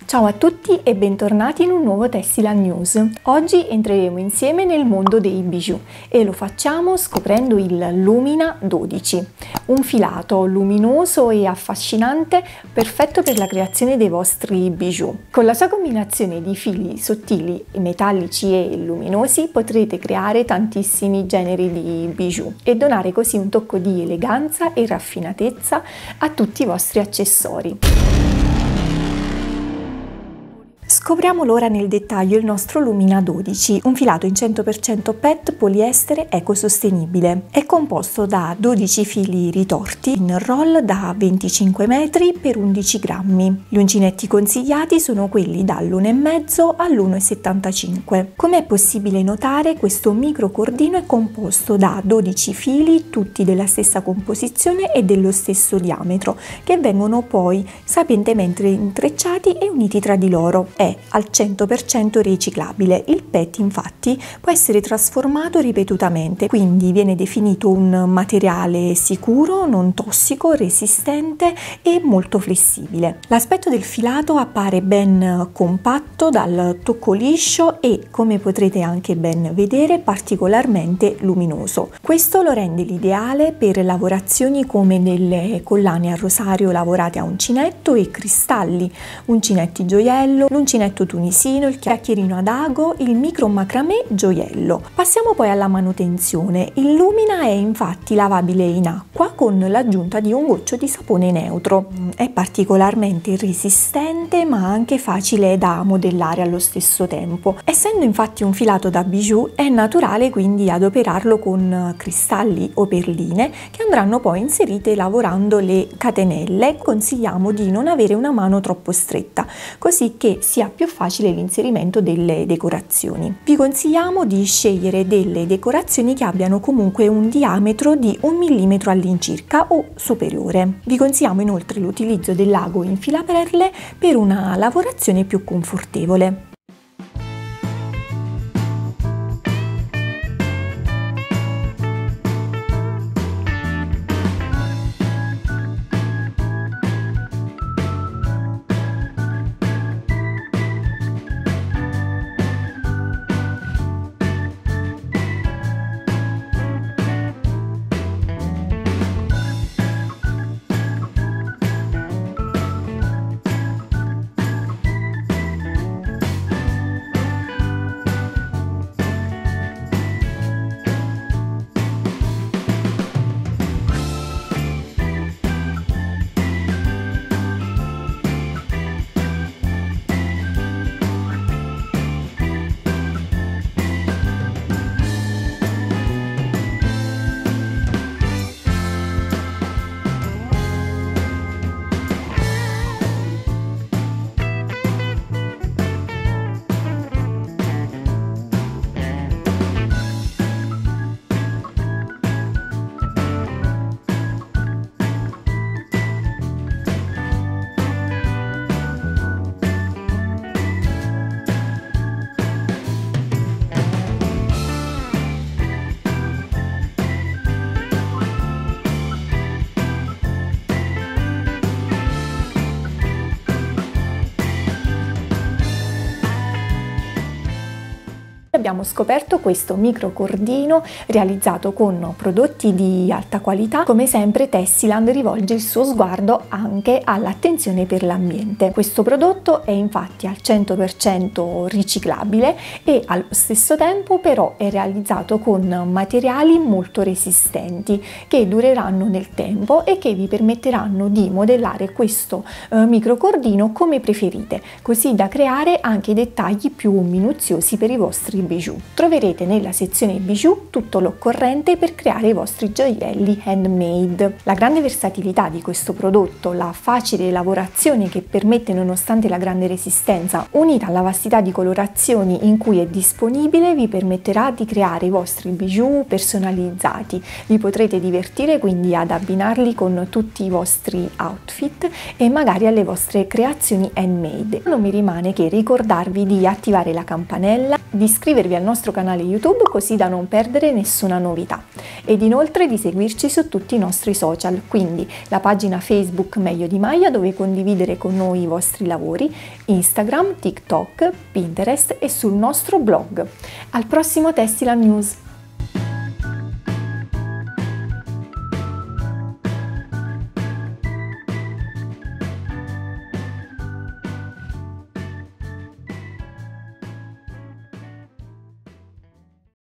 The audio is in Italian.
Ciao a tutti e bentornati in un nuovo Tessiland News. Oggi entreremo insieme nel mondo dei bijou e lo facciamo scoprendo il Lumina 12, un filato luminoso e affascinante perfetto per la creazione dei vostri bijou. Con la sua combinazione di fili sottili, metallici e luminosi potrete creare tantissimi generi di bijou e donare così un tocco di eleganza e raffinatezza a tutti i vostri accessori. Scopriamolo ora nel dettaglio il nostro Lumina 12, un filato in 100% PET poliestere ecosostenibile. È composto da 12 fili ritorti in roll da 25 metri per 11 grammi. Gli uncinetti consigliati sono quelli dall'1,5 all'1,75. Come è possibile notare, questo micro cordino è composto da 12 fili, tutti della stessa composizione e dello stesso diametro, che vengono poi sapientemente intrecciati e uniti tra di loro. È al 100% riciclabile. Il PET infatti può essere trasformato ripetutamente, quindi viene definito un materiale sicuro, non tossico, resistente e molto flessibile. L'aspetto del filato appare ben compatto, dal tocco liscio e, come potrete anche ben vedere, particolarmente luminoso. Questo lo rende l'ideale per lavorazioni come delle collane a rosario lavorate a uncinetto e cristalli, uncinetti gioiello, l'uncinetto tunisino, il chiacchierino ad ago, il micro macramè gioiello. Passiamo poi alla manutenzione. Il Lumina è infatti lavabile in acqua con l'aggiunta di un goccio di sapone neutro. È particolarmente resistente ma anche facile da modellare allo stesso tempo. Essendo infatti un filato da bijou, è naturale quindi adoperarlo con cristalli o perline che andranno poi inserite lavorando le catenelle. Consigliamo di non avere una mano troppo stretta, così che sia più facile l'inserimento delle decorazioni. Vi consigliamo di scegliere delle decorazioni che abbiano comunque un diametro di 1 mm all'incirca o superiore. Vi consigliamo inoltre l'utilizzo dell'ago in filaperle per una lavorazione più confortevole. Abbiamo scoperto questo micro cordino realizzato con prodotti di alta qualità. Come sempre Tessiland rivolge il suo sguardo anche all'attenzione per l'ambiente. Questo prodotto è infatti al 100% riciclabile e allo stesso tempo però è realizzato con materiali molto resistenti che dureranno nel tempo e che vi permetteranno di modellare questo micro cordino come preferite, così da creare anche i dettagli più minuziosi per i vostri bijou. Troverete nella sezione bijou tutto l'occorrente per creare i vostri gioielli handmade. La grande versatilità di questo prodotto, la facile lavorazione che permette nonostante la grande resistenza, unita alla vastità di colorazioni in cui è disponibile, vi permetterà di creare i vostri bijou personalizzati. Vi potrete divertire quindi ad abbinarli con tutti i vostri outfit e magari alle vostre creazioni handmade. Non mi rimane che ricordarvi di attivare la campanella di iscrivervi al nostro canale YouTube così da non perdere nessuna novità ed inoltre di seguirci su tutti i nostri social, quindi la pagina Facebook Meglio di Maglia dove condividere con noi i vostri lavori, Instagram, TikTok, Pinterest e sul nostro blog. Al prossimo Tessiland News!